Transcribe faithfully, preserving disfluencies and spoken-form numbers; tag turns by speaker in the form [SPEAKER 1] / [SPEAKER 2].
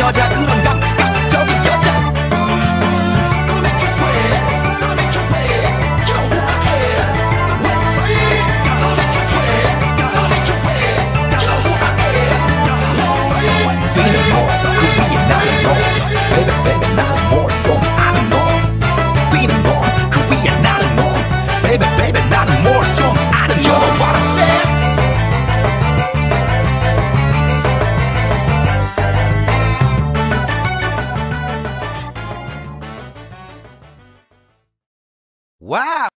[SPEAKER 1] 여자 그런 감각적인 여자 Gonna make you sweat Gonna make you wet You know who I am Let's say Gonna make you sweat Gonna make you wet You know who I am Let's say Let's say 그 위에 나는 너 Baby baby 나는 뭘 좀 아는 너 뛰는 넌그 위에 나는 너 Baby baby 나는 뭘 좀 아는 너 You know what I'm saying Wow!